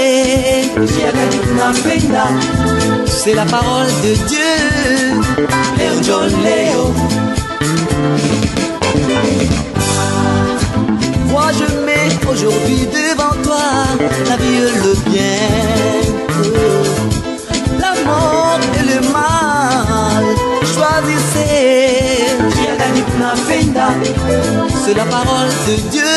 c'est la parole de Dieu. Vois, je mets aujourd'hui devant toi la vie et le bien, la mort et le mal. Choisissez, c'est la parole de Dieu.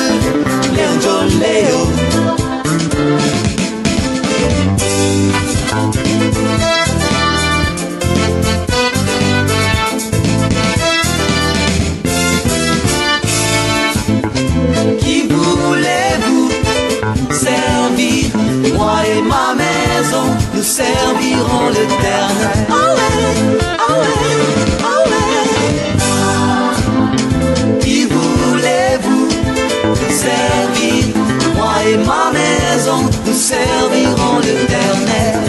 Qui voulez-vous servir? Moi et ma maison, nous servirons l'Éternel. Qui voulez-vous servir? Moi et ma maison, nous servirons l'Éternel.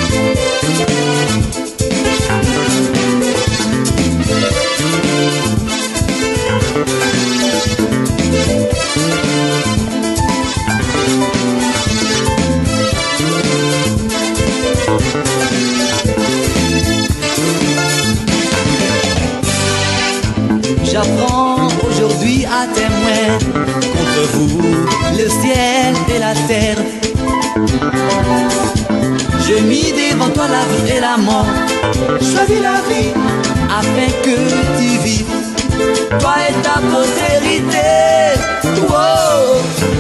J'apprends aujourd'hui à témoin contre vous le ciel et la terre. Je mis devant toi la vie et la mort. Choisis la vie afin que tu vives, toi et ta postérité. Wow.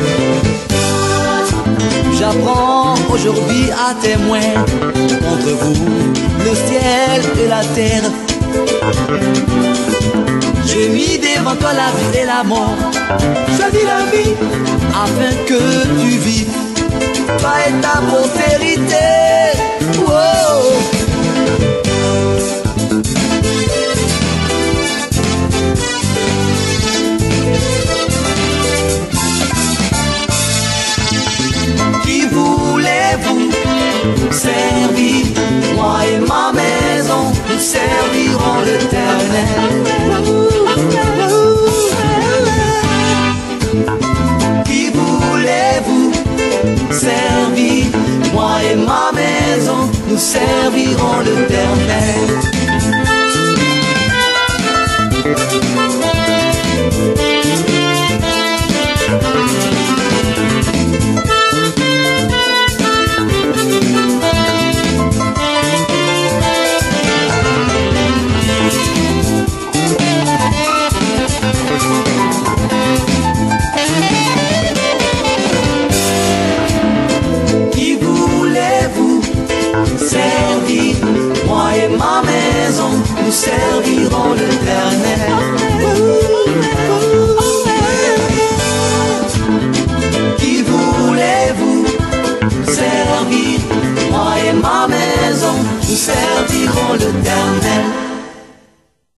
J'apprends aujourd'hui à témoin contre vous le ciel et la terre. J'ai mis devant toi la vie et la mort. Choisis la vie afin que tu vives, toi et ta postérité. Wow. Qui voulez-vous servir? Moi et ma maison, nous servirons l'Éternel. Qui voulez-vous servir? Moi et ma maison, nous servirons l'Éternel. Qui voulez-vous servir? Moi et ma maison, nous servirons l'Éternel. Qui voulez-vous servir? Moi et ma maison, nous servirons l'Éternel.